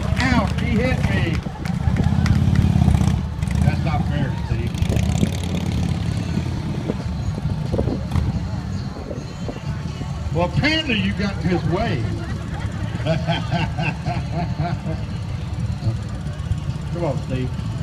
Ouch, he hit me. That's not fair, Steve. Well, apparently you got in his way. Come on, Steve.